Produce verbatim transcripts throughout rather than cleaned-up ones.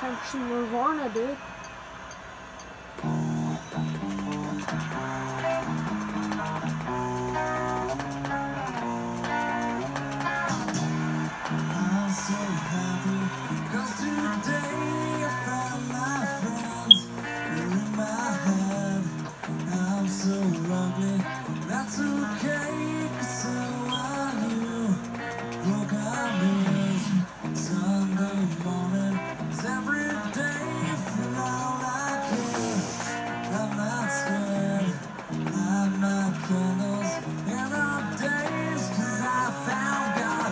time for some Nirvana, dude. I'm so happy, 'cause today I found my friends. You're in my head. I'm so ugly, that's okay, 'cause so are you. Broke our mirrors, Sunday morning is every day for all I care. I'm not scared, light my candles in our days, 'cause I found God.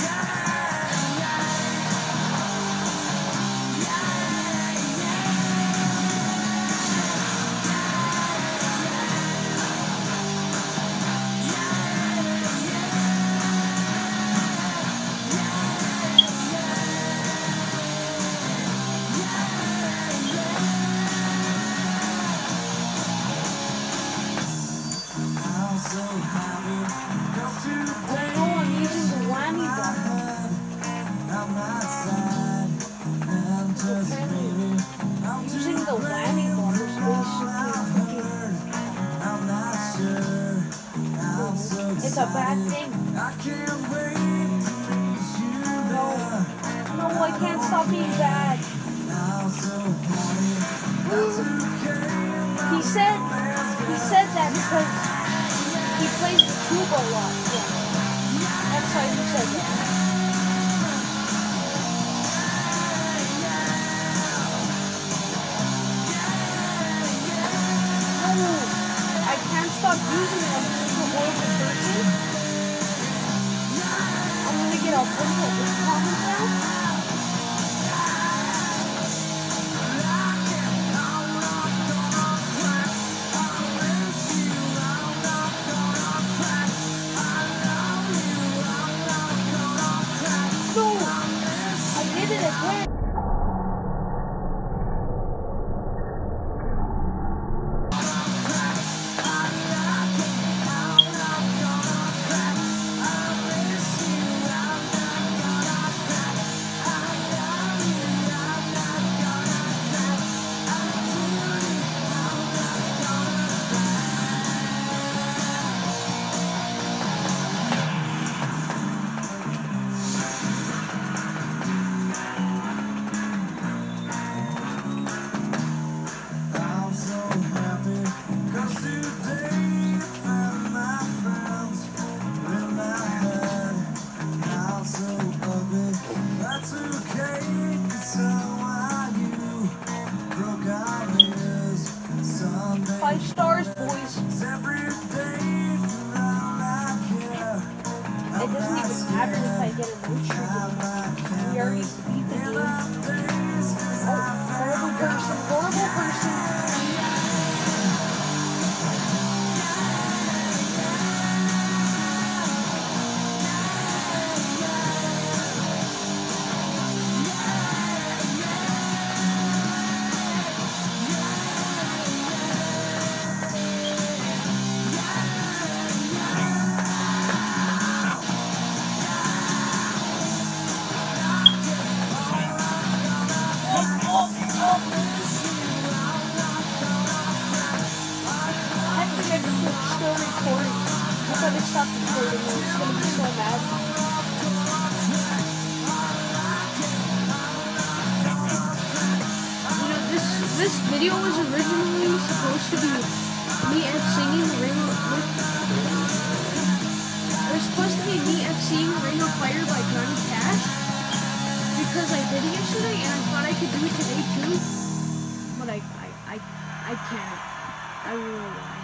I'm so happy, 'cause today Oh, I'm using the whammy button. I'm not sad, and just maybe I'm Using the whammy button is basically I'm not sure. I'm so it's a bad thing. I can't wait to meet you there. No, I can't stop being bad. I'm so horny, that's okay. He said he said that because he plays the tuba a lot. Yeah. That's why he said that. No, I can't stop using it. I'm such a horrible person. I'm gonna get a bunch of this comments now. No! I did it again! I'm so happy, 'cause today I found my friends in my head. I'm so ugly, that's okay, 'cause so are you. Broke our mirrors, Sunday Five stars, boys. is every day for all I care. It doesn't even matter if I get a no trigger. We already beat the game. Oh, horrible person, horrible person. I think I just was still recording. I thought it stopped recording and it's gonna be so mad. You know, this this video was originally supposed to be me and singing Ring of It was supposed to be me emceeing Ring of Fire by Johnny Cash because I did it yesterday and I thought I could do it today too. But I I I, I can't. I don't know why.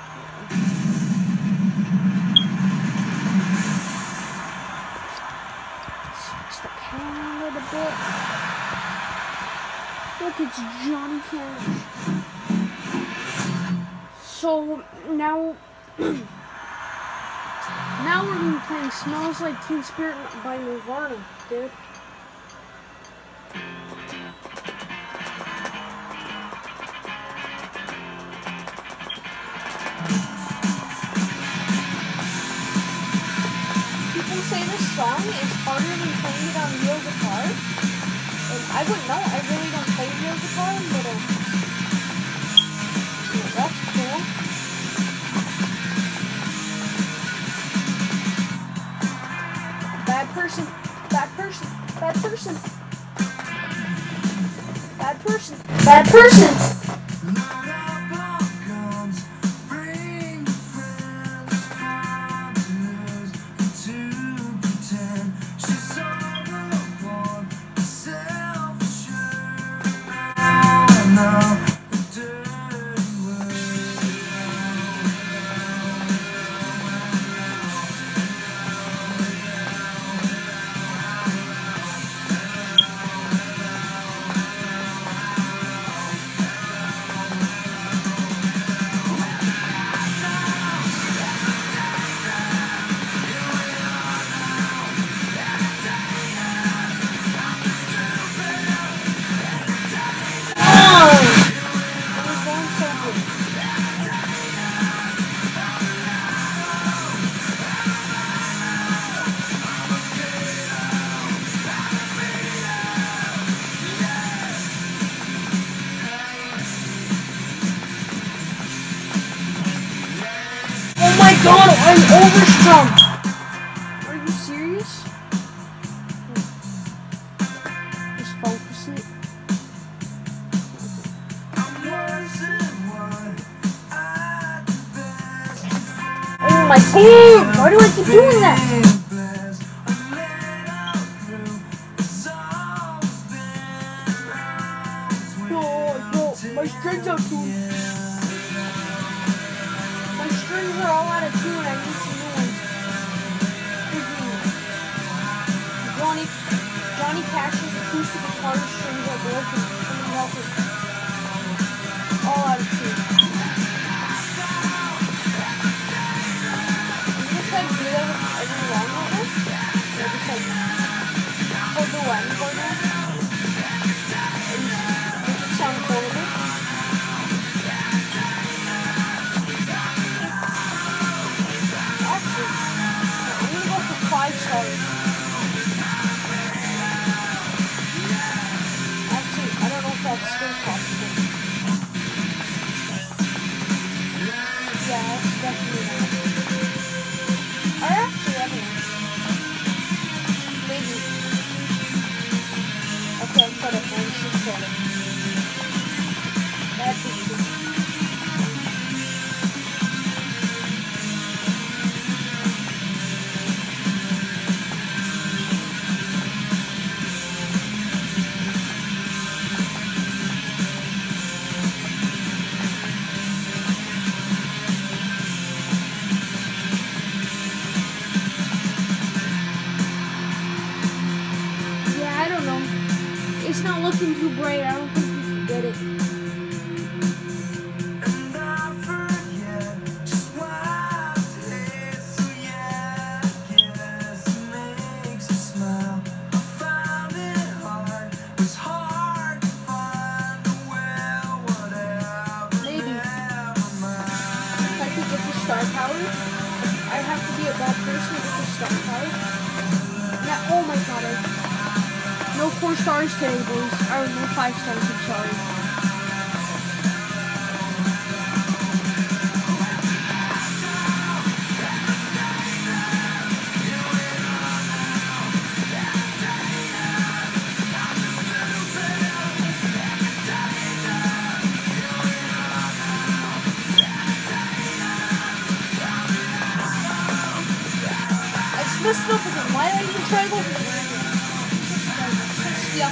Switch the camera a little bit. Look, it's Johnny Cash. So now, now we're gonna be playing "Smells Like Teen Spirit" by Nirvana, dude. People say this song is harder than playing it on real guitar, and I wouldn't know. I really don't Bad person. Bad person. Bad person. Bad person. Bad person. Oh my god, I'm overstrung! Are you serious? Just focus it. Oh my god! Why do I keep doing that? No, no, my strings are too. My strings are all out of tune. I need some new ones. Johnny, Johnny Cash's acoustic guitar strings are broken. Somebody help me. All out of tune. I'm just like do that with every long level. So just like hold the one for now. And make it sound horrible. Five stars. Actually, I don't know if that's still possible. Yeah, that's definitely not. Or actually, I don't know. Maybe. Okay, I'm caught up. I'm so sorry. That's it. It's not looking too bright. I don't think you can get it. And I forget just why I did, so yeah, I guess it makes me smile. I found it hard, it was hard to find a well, whatever. Maybe. If I could get the star power, I'd have to be a bad person to get the star power. Yeah, oh my god, I... No four stars today, boys. Or no five stars, I'm sorry. I just messed up with it. Why did I even try to go for it? Yeah.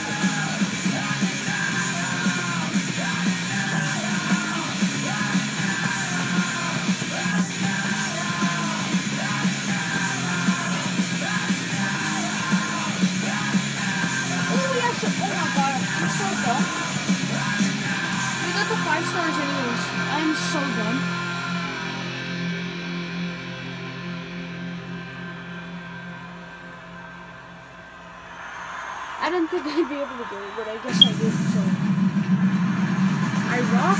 Five stars anyways. I'm so done. I didn't think I'd be able to get it, but I guess I did, so. I rock,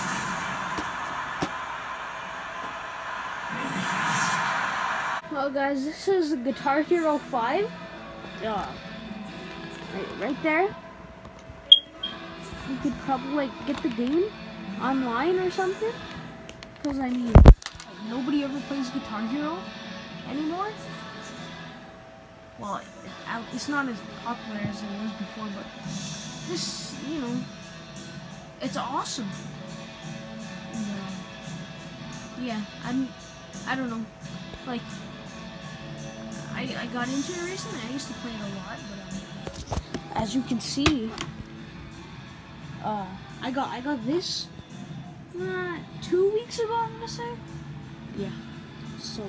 man. Well guys, this is Guitar Hero five. Uh, right, right there. You could probably like get the game online or something, because I mean, like, nobody ever plays Guitar Hero anymore. well, it, it's not as popular as it was before, but this, you know, it's awesome. And, uh, yeah, I'm, I don't know, like, I, I got into it recently. I used to play it a lot, but um, as you can see, uh, I got I got this uh, two weeks ago. I'm gonna say, yeah. So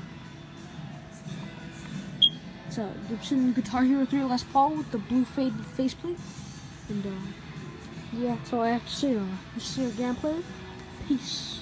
it's a Gibson Guitar Hero three Les Paul with the blue faded faceplate, and uh, yeah, that's all I have to say. Uh, this is your gameplay. Peace.